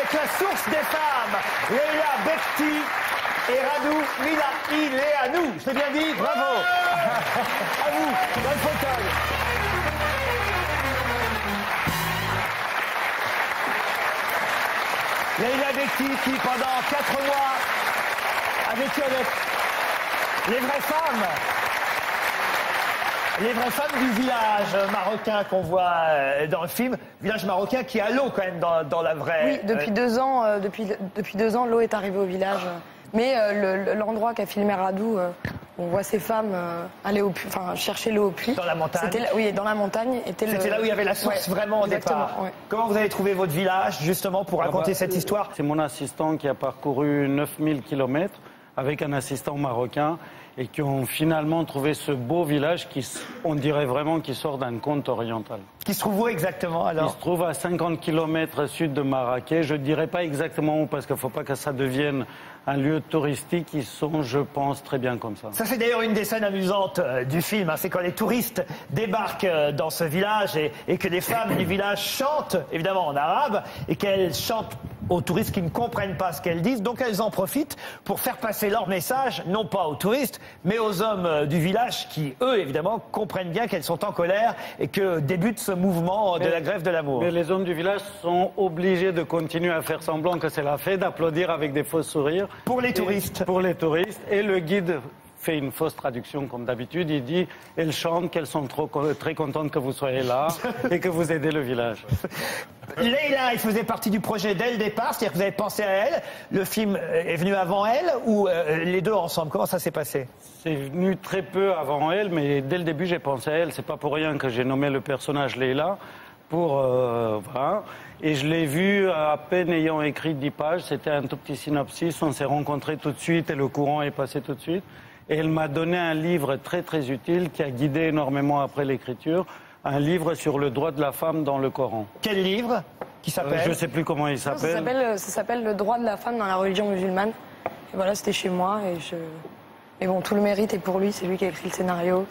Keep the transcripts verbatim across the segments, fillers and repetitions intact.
avec la source des femmes, Leïla Bekti et Radou Mila. Il est à nous. Je l'ai bien dit, bravo. À vous, dans le fauteuil. Leïla Bekti qui, pendant quatre mois, a vécu avec les vraies femmes. Les vraies femmes du village marocain qu'on voit dans le film, village marocain qui a l'eau quand même dans, dans la vraie... Oui, depuis deux ans, euh, depuis, depuis deux ans, l'eau est arrivée au village. Mais euh, l'endroit qu'a filmé Radou, euh, on voit ces femmes euh, aller au puits, enfin chercher l'eau au puits. Dans la montagne. Là, oui, dans la montagne. C'était le... là où il y avait la source, ouais, vraiment au départ. Ouais. Comment vous avez trouvé votre village justement pour raconter ah bah, cette histoire? C'est mon assistant qui a parcouru neuf mille kilomètres avec un assistant marocain et qui ont finalement trouvé ce beau village qui, on dirait vraiment, qui sort d'un conte oriental. Qui se trouve où exactement alors? Il se trouve à cinquante kilomètres sud de Marrakech. Je ne dirais pas exactement où parce qu'il ne faut pas que ça devienne un lieu touristique. Ils sont, je pense, très bien comme ça. Ça, c'est d'ailleurs une des scènes amusantes euh, du film. Hein. C'est quand les touristes débarquent euh, dans ce village et, et que les femmes du village chantent, évidemment en arabe, et qu'elles chantent aux touristes qui ne comprennent pas ce qu'elles disent. Donc elles en profitent pour faire passer leur message, non pas aux touristes, mais aux hommes euh, du village qui, eux, évidemment, comprennent bien qu'elles sont en colère et que débute ce mouvement de mais, la grève de l'amour. Mais les hommes du village sont obligés de continuer à faire semblant que c'est la fête, d'applaudir avec des faux sourires. Pour les touristes. Et, pour les touristes. Et le guide fait une fausse traduction comme d'habitude. Il dit, elles chantent qu'elles sont trop, très contentes que vous soyez là et que vous aidez le village. Leïla, elle faisait partie du projet dès le départ, c'est-à-dire que vous avez pensé à elle. Le film est venu avant elle ou euh, les deux ensemble? Comment ça s'est passé? C'est venu très peu avant elle, mais dès le début j'ai pensé à elle. C'est pas pour rien que j'ai nommé le personnage Leïla. Pour, euh, voilà. Et je l'ai vu à peine ayant écrit dix pages. C'était un tout petit synopsis. On s'est rencontrés tout de suite et le courant est passé tout de suite. Et elle m'a donné un livre très très utile qui a guidé énormément après l'écriture. Un livre sur le droit de la femme dans le Coran. Quel livre? Qui s'appelle? euh, Je ne sais plus comment il s'appelle. Ça s'appelle Le droit de la femme dans la religion musulmane. Et voilà, c'était chez moi. Et, je... et bon, tout le mérite est pour lui. C'est lui qui a écrit le scénario.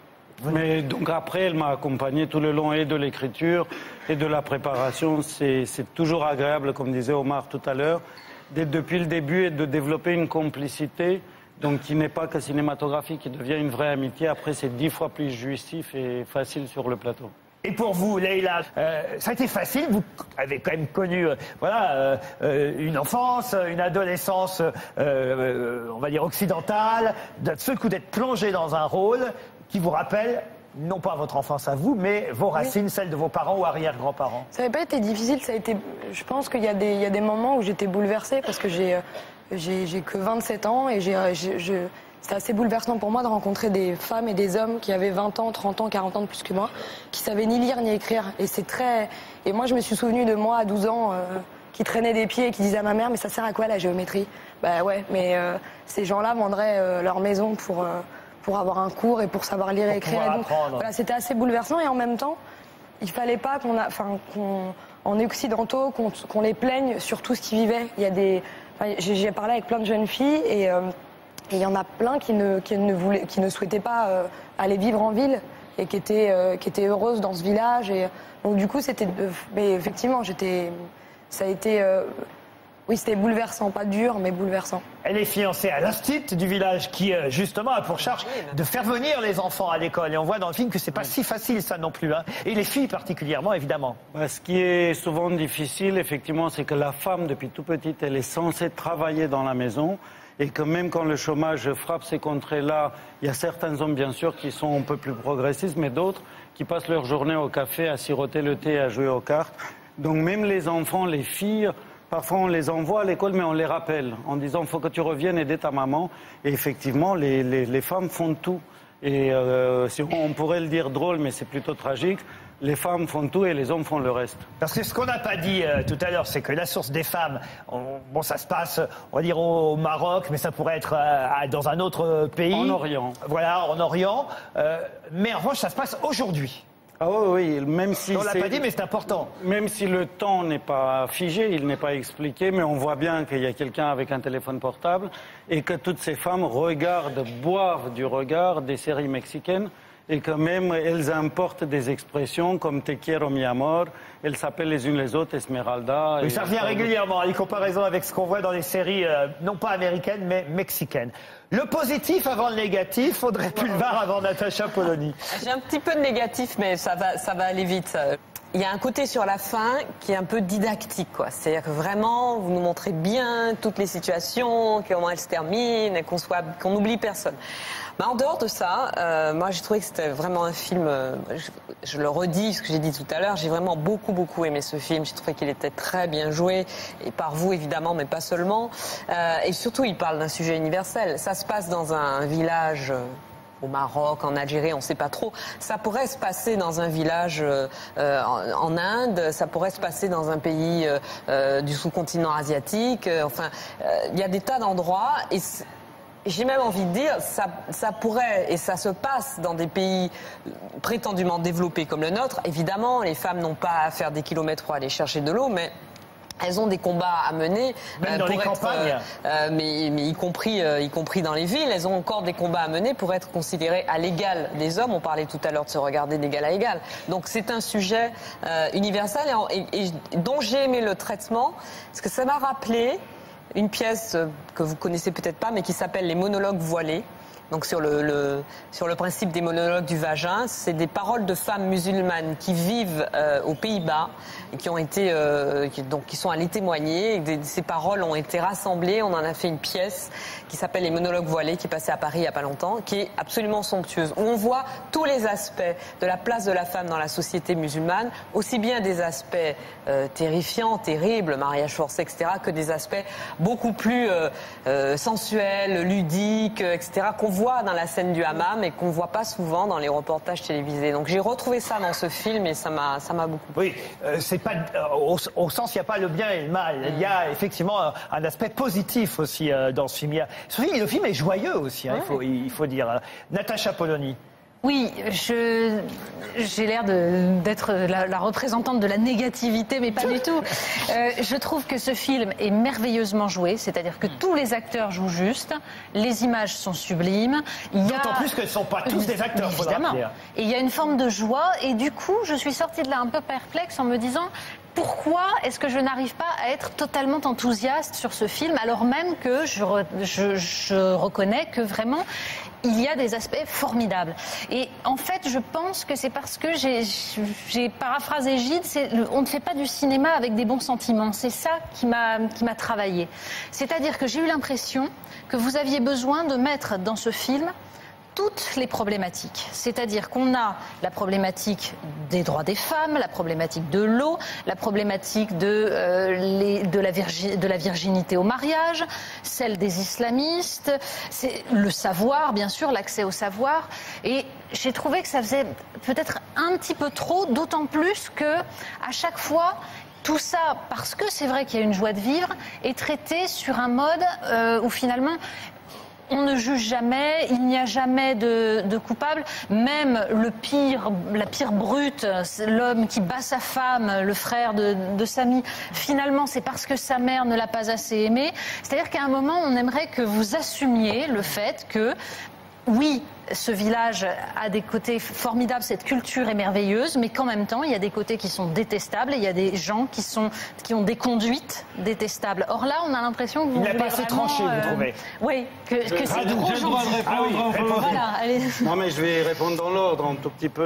Mais donc après, elle m'a accompagné tout le long et de l'écriture et de la préparation. C'est toujours agréable, comme disait Omar tout à l'heure, d'être depuis le début et de développer une complicité. Donc qui n'est pas que cinématographique, qui devient une vraie amitié. Après, c'est dix fois plus jouissif et facile sur le plateau. Et pour vous, Leïla, euh, ça a été facile. Vous avez quand même connu, euh, voilà, euh, une enfance, une adolescence, euh, euh, on va dire occidentale. D'un seul coup, d'être plongé dans un rôle qui vous rappelle non pas votre enfance à vous, mais vos racines, oui. Celles de vos parents ou arrière-grands-parents. Ça n'avait pas été difficile. Ça a été. Je pense qu'il y a des, il y a des moments où j'étais bouleversée parce que j'ai. J'ai que vingt-sept ans et c'est assez bouleversant pour moi de rencontrer des femmes et des hommes qui avaient vingt ans, trente ans, quarante ans de plus que moi, qui savaient ni lire ni écrire. Et c'est très. Et moi, je me suis souvenue de moi à douze ans euh, qui traînait des pieds et qui disait à ma mère, mais ça sert à quoi la géométrie? Bah ouais, mais euh, ces gens-là vendraient euh, leur maison pour, euh, pour avoir un cours et pour savoir lire et écrire. Et donc, voilà, c'était assez bouleversant et en même temps, il fallait pas qu'on a, enfin, qu'on, en occidentaux, qu'on qu'on les plaigne sur tout ce qu'ils vivaient. Il y a des. J'ai parlé avec plein de jeunes filles et euh, il y en a plein qui ne, qui ne, voulaient, qui ne souhaitaient pas euh, aller vivre en ville et qui étaient, euh, qui étaient heureuses dans ce village. Et, donc du coup, c'était... Euh, mais effectivement, j'étais... Ça a été... Euh, oui, c'était bouleversant, pas dur, mais bouleversant. Elle est fiancée à l'institut du village qui, justement, a pour charge de faire venir les enfants à l'école. Et on voit dans le film que c'est pas si facile, ça non plus. Hein. Et les filles particulièrement, évidemment. Bah, ce qui est souvent difficile, effectivement, c'est que la femme, depuis tout petite, elle est censée travailler dans la maison. Et que même quand le chômage frappe ces contrées-là, il y a certains hommes, bien sûr, qui sont un peu plus progressistes, mais d'autres qui passent leur journée au café à siroter le thé et à jouer aux cartes. Donc même les enfants, les filles... Parfois, on les envoie à l'école, mais on les rappelle en disant « il faut que tu reviennes aider ta maman ». Et effectivement, les, les, les femmes font tout. Et euh, si on, on pourrait le dire drôle, mais c'est plutôt tragique, les femmes font tout et les hommes font le reste. Parce que ce qu'on n'a pas dit euh, tout à l'heure, c'est que la source des femmes, on, bon, ça se passe, on va dire, au Maroc, mais ça pourrait être euh, dans un autre pays. En Orient. Voilà, en Orient. Euh, mais en revanche, ça se passe aujourd'hui. Ah oui, oui, même si... On ne l'a pas dit, mais c'est important. Même si le temps n'est pas figé, il n'est pas expliqué, mais on voit bien qu'il y a quelqu'un avec un téléphone portable et que toutes ces femmes regardent, boivent du regard des séries mexicaines et que même elles importent des expressions comme te quiero mi amor, elles s'appellent les unes les autres Esmeralda. Oui, et ça revient régulièrement, les comparaisons avec ce qu'on voit dans les séries, euh, non pas américaines, mais mexicaines. Le positif avant le négatif, Audrey Pulvar avant Natacha Polony. J'ai un petit peu de négatif, mais ça va, ça va aller vite. Il y a un côté sur la fin qui est un peu didactique, quoi. C'est-à-dire que vraiment, vous nous montrez bien toutes les situations, comment elles se terminent, et qu'on soit, qu'on n'oublie personne. Mais en dehors de ça, euh, moi j'ai trouvé que c'était vraiment un film, euh, je, je le redis, ce que j'ai dit tout à l'heure, j'ai vraiment beaucoup beaucoup aimé ce film, j'ai trouvé qu'il était très bien joué, et par vous évidemment, mais pas seulement. Euh, et surtout, il parle d'un sujet universel. Ça se passe dans un village... Euh, au Maroc, en Algérie, on ne sait pas trop. Ça pourrait se passer dans un village euh, en, en Inde, ça pourrait se passer dans un pays euh, euh, du sous-continent asiatique. Euh, enfin, il euh, y a des tas d'endroits et j'ai même envie de dire, ça, ça pourrait et ça se passe dans des pays prétendument développés comme le nôtre. Évidemment, les femmes n'ont pas à faire des kilomètres pour aller chercher de l'eau, mais elles ont des combats à mener, même euh, dans pour les être, campagnes, euh, mais, mais y compris, euh, y compris dans les villes. Elles ont encore des combats à mener pour être considérées à l'égal des hommes. On parlait tout à l'heure de se regarder d'égal à égal. Donc c'est un sujet euh, universel et, et, et dont j'ai aimé le traitement, parce que ça m'a rappelé une pièce que vous connaissez peut-être pas, mais qui s'appelle Les monologues voilés. Donc sur le, le, sur le principe des monologues du vagin, c'est des paroles de femmes musulmanes qui vivent euh, aux Pays-Bas et qui ont été, euh, qui, donc qui sont allées témoigner. Et des, ces paroles ont été rassemblées. On en a fait une pièce qui s'appelle Les monologues voilés, qui est passée à Paris il y a pas longtemps, qui est absolument somptueuse, où on voit tous les aspects de la place de la femme dans la société musulmane, aussi bien des aspects euh, terrifiants, terribles, mariage forcé, et cetera, que des aspects beaucoup plus euh, euh, sensuels, ludiques, et cetera, qu'on voit dans la scène du hammam et qu'on ne voit pas souvent dans les reportages télévisés. Donc j'ai retrouvé ça dans ce film et ça m'a ça m'a beaucoup plu. Oui, euh, c'est pas euh, au, au sens il n'y a pas le bien et le mal. Mm. Il y a effectivement un, un aspect positif aussi euh, dans ce film. Ce film, le film est joyeux aussi, hein, ouais. il, faut, il faut dire. Natacha Polony. Oui, je, j'ai l'air de, d'être la, la représentante de la négativité, mais pas du tout. Euh, je trouve que ce film est merveilleusement joué, c'est-à-dire que tous les acteurs jouent juste, les images sont sublimes. Il y a... D'autant plus que ce ne sont pas tous des acteurs, évidemment. Et il y a une forme de joie, et du coup, je suis sortie de là un peu perplexe en me disant... Pourquoi est-ce que je n'arrive pas à être totalement enthousiaste sur ce film, alors même que je, re, je, je reconnais que vraiment il y a des aspects formidables. Et en fait, je pense que c'est parce que j'ai, j'ai paraphrasé Gide, c'est, on ne fait pas du cinéma avec des bons sentiments. C'est ça qui m'a, qui m'a travaillé. C'est-à-dire que j'ai eu l'impression que vous aviez besoin de mettre dans ce film toutes les problématiques. C'est-à-dire qu'on a la problématique des droits des femmes, la problématique de l'eau, la problématique de, euh, les, de, la, virgi, de la virginité au mariage, celle des islamistes, c'est le savoir, bien sûr, l'accès au savoir. Et j'ai trouvé que ça faisait peut-être un petit peu trop, d'autant plus que à chaque fois, tout ça, parce que c'est vrai qu'il y a une joie de vivre, est traité sur un mode euh, où finalement... On ne juge jamais, il n'y a jamais de, de coupable. Même le pire, la pire brute, l'homme qui bat sa femme, le frère de, de Samy, finalement c'est parce que sa mère ne l'a pas assez aimé. C'est-à-dire qu'à un moment, on aimerait que vous assumiez le fait que, oui, ce village a des côtés formidables, cette culture est merveilleuse, mais qu'en même temps, il y a des côtés qui sont détestables et il y a des gens qui, sont, qui ont des conduites détestables. Or là, on a l'impression que vous... Il n'a pas assez tranché, euh, vous trouvez? Oui, que, que c'est ah, trop j'ai le droit de gentil. répondre. Ah oui, répondez. Voilà, allez. Non, mais je vais répondre dans l'ordre un tout petit peu.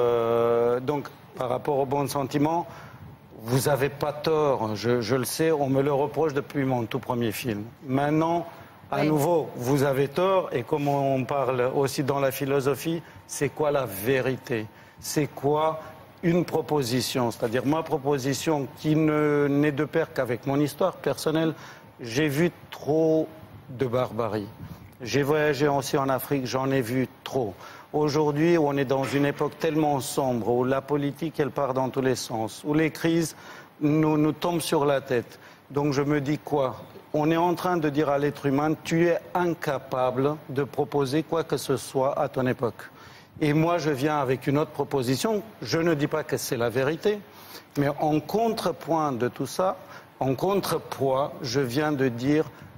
Euh, donc, par rapport au bon sentiment, vous n'avez pas tort, je, je le sais, on me le reproche depuis mon tout premier film. Maintenant... À oui. nouveau, vous avez tort, et comme on parle aussi dans la philosophie, c'est quoi la vérité? C'est quoi une proposition? C'est-à-dire ma proposition qui ne, n'est de pair qu'avec mon histoire personnelle. J'ai vu trop de barbarie. J'ai voyagé aussi en Afrique, j'en ai vu trop. Aujourd'hui, on est dans une époque tellement sombre, où la politique, elle part dans tous les sens, où les crises nous, nous tombent sur la tête. Donc je me dis quoi? On est en train de dire à l'être humain, tu es incapable de proposer quoi que ce soit à ton époque. Et moi, je viens avec une autre proposition. Je ne dis pas que c'est la vérité, mais en contrepoint de tout ça, en contrepoids, je viens de dire,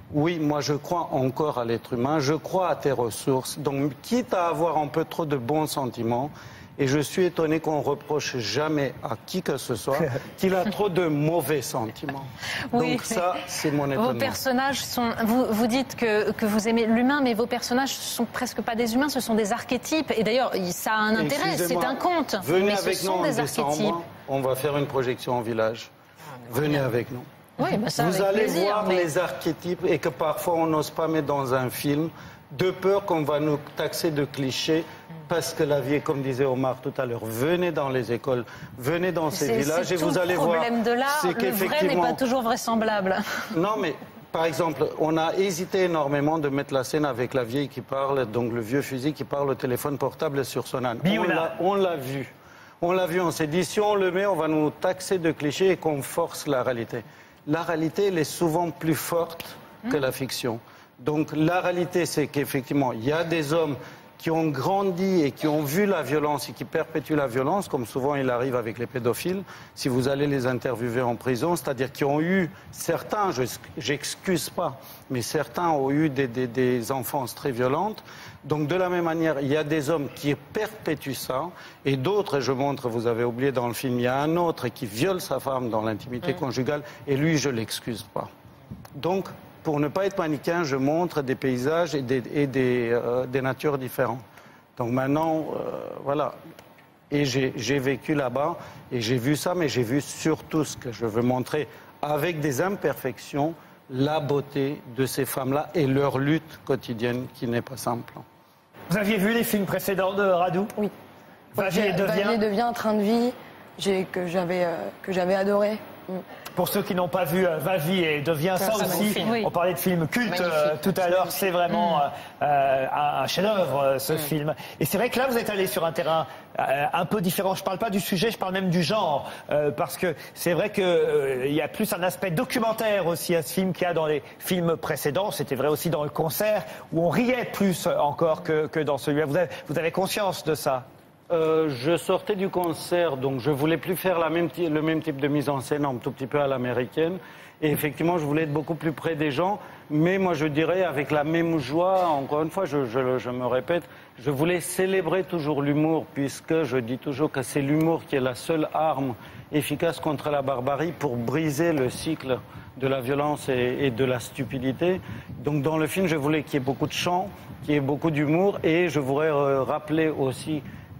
Oui, moi je crois encore à l'être humain, je crois à tes ressources. Donc, quitte à avoir un peu trop de bons sentiments, et je suis étonné qu'on reproche jamais à qui que ce soit qu'il a trop de mauvais sentiments. Oui, donc ça, c'est mon étonnement. Vos personnages sont... Vous, vous dites que, que vous aimez l'humain, mais vos personnages ne sont presque pas des humains, ce sont des archétypes. Et d'ailleurs, ça a un intérêt, c'est un conte. Venez mais avec ce nous sont en des décembre, archétypes. on va faire une projection en village. Venez avec nous. Oui, bah ça, vous avec allez plaisir, voir mais... les archétypes et que parfois on n'ose pas mettre dans un film, de peur qu'on va nous taxer de clichés. Parce que la vie est, comme disait Omar tout à l'heure, venez dans les écoles, venez dans ces villages et vous allez voir. Le problème de l'art, le vrai n'est pas toujours vraisemblable. Non, mais par exemple, on a hésité énormément de mettre la scène avec la vieille qui parle, donc le vieux fusil qui parle au téléphone portable sur son âne. On l'a vu. On l'a vu, on s'est dit, si on le met, on va nous taxer de clichés et qu'on force la réalité. La réalité, elle est souvent plus forte que la fiction. Donc la réalité, c'est qu'effectivement, il y a des hommes qui ont grandi et qui ont vu la violence et qui perpétuent la violence, comme souvent il arrive avec les pédophiles, si vous allez les interviewer en prison, c'est-à-dire qui ont eu, certains, je j'excuse pas, mais certains ont eu des, des, des enfances très violentes. Donc de la même manière, il y a des hommes qui perpétuent ça, et d'autres, et je montre, vous avez oublié dans le film, il y a un autre qui viole sa femme dans l'intimité mmh. conjugale, et lui, je l'excuse pas. Donc, pour ne pas être manichéen, je montre des paysages et des, et des, euh, des natures différentes. Donc maintenant, euh, voilà. Et j'ai vécu là-bas et j'ai vu ça, mais j'ai vu surtout ce que je veux montrer avec des imperfections, la beauté de ces femmes-là et leur lutte quotidienne qui n'est pas simple. Vous aviez vu les films précédents de Radu? Oui. Vavier devient... Vavier devient un train de vie que j'avais euh, que j'avais adoré. Mm. Pour ceux qui n'ont pas vu euh, Va-vie et devient ça, ça aussi, oui. On parlait de films cultes euh, tout à l'heure, c'est vraiment mmh. euh, un, un chef-d'œuvre euh, ce mmh. film. Et c'est vrai que là vous êtes allé sur un terrain euh, un peu différent. Je parle pas du sujet, je parle même du genre, euh, parce que c'est vrai que euh, il y a plus un aspect documentaire aussi à ce film qu'il y a dans les films précédents. C'était vrai aussi dans Le Concert où on riait plus encore que, que dans celui-là. Vous avez, vous avez conscience de ça? Euh, je sortais du concert, donc je voulais plus faire la même le même type de mise en scène, un tout petit peu à l'américaine. Et effectivement, je voulais être beaucoup plus près des gens. Mais moi, je dirais, avec la même joie, encore une fois, je, je, je me répète, je voulais célébrer toujours l'humour, puisque je dis toujours que c'est l'humour qui est la seule arme efficace contre la barbarie pour briser le cycle de la violence et, et de la stupidité. Donc dans le film, je voulais qu'il y ait beaucoup de chants, qu'il y ait beaucoup d'humour. Et je voudrais euh, rappeler aussi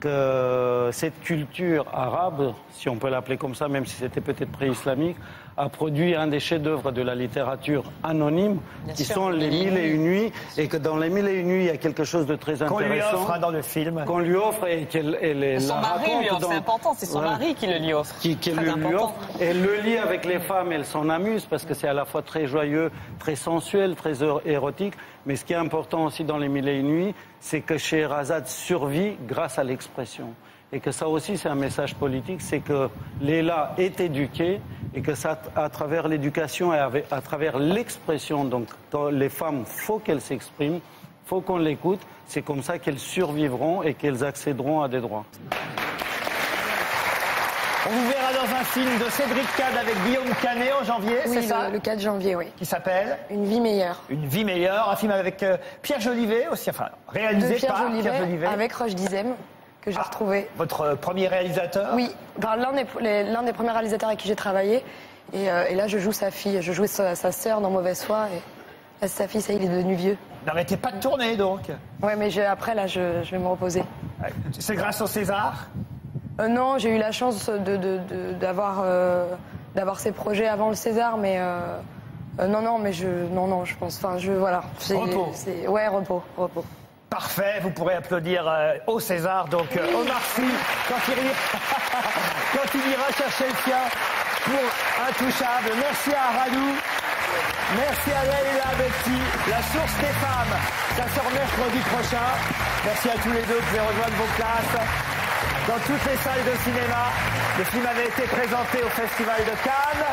que cette culture arabe, si on peut l'appeler comme ça, même si c'était peut-être pré-islamique, a produit un des chefs-d'œuvre de la littérature anonyme, Bien qui sûr, sont les Mille et une nuits, et que dans les Mille et une nuits, il y a quelque chose de très intéressant. Qu'on lui offre hein, dans le film. Qu'on lui offre et qu'elle elle, son la mari lui offre, dans... c'est important, c'est son ouais. mari qui le lui offre. Qui, qui le lui offre. Elle le lit avec les femmes, elle s'en amuse, parce que c'est à la fois très joyeux, très sensuel, très érotique. Mais ce qui est important aussi dans les Mille et une nuits, c'est que Scheherazade survit grâce à l'expression. Et que ça aussi, c'est un message politique, c'est que Léla est éduquée et que ça, à travers l'éducation et à travers l'expression, donc les femmes, faut qu'elles s'expriment, faut qu'on l'écoute, c'est comme ça qu'elles survivront et qu'elles accéderont à des droits. On vous verra dans un film de Cédric Kahn avec Guillaume Canet en janvier, oui, c'est ça? Le quatre janvier, oui. Qui s'appelle Une vie meilleure. Une vie meilleure, un film avec euh, Pierre Jolivet aussi, enfin réalisé Pierre par Jolivet, Pierre Jolivet. Avec Roche Dizem, que j'ai ah, retrouvé. Votre euh, premier réalisateur? Oui, ben, l'un des, l'un des premiers réalisateurs avec qui j'ai travaillé. Et, euh, et là, je joue sa fille, je joue sa, sa sœur dans Mauvaise foi. Et là, sa fille, ça y est, il est devenu vieux. N'arrêtez pas de tourner donc? Ouais, mais j'ai, après, là, je, je vais me reposer. C'est grâce au César? Euh, non, j'ai eu la chance de, de, de, d'avoir, euh, d'avoir ces projets avant le César, mais euh, euh, non, non, mais je, non, non, je pense, enfin, je, voilà. C'est, repos. C'est, ouais, repos, repos. Parfait, vous pourrez applaudir euh, au César, donc euh, Omar Sy, quand il, quand il ira chercher le sien pour Intouchable. Merci à Radu, merci à Leïla Bekti, La Source des Femmes, ça sort mercredi prochain. Merci à tous les deux, vous pouvez rejoindre vos classes dans toutes les salles de cinéma. Le film avait été présenté au Festival de Cannes.